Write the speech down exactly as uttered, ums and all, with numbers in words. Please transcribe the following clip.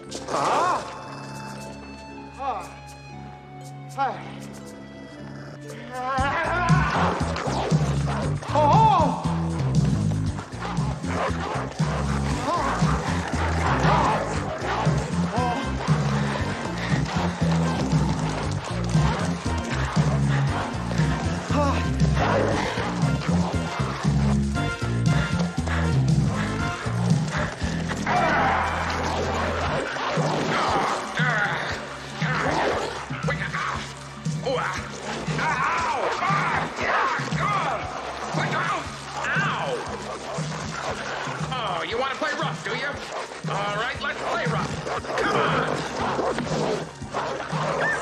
Ah! Ah! Hi. Oh! Oh, you want to play rough, do you? All right, let's play rough. Come on!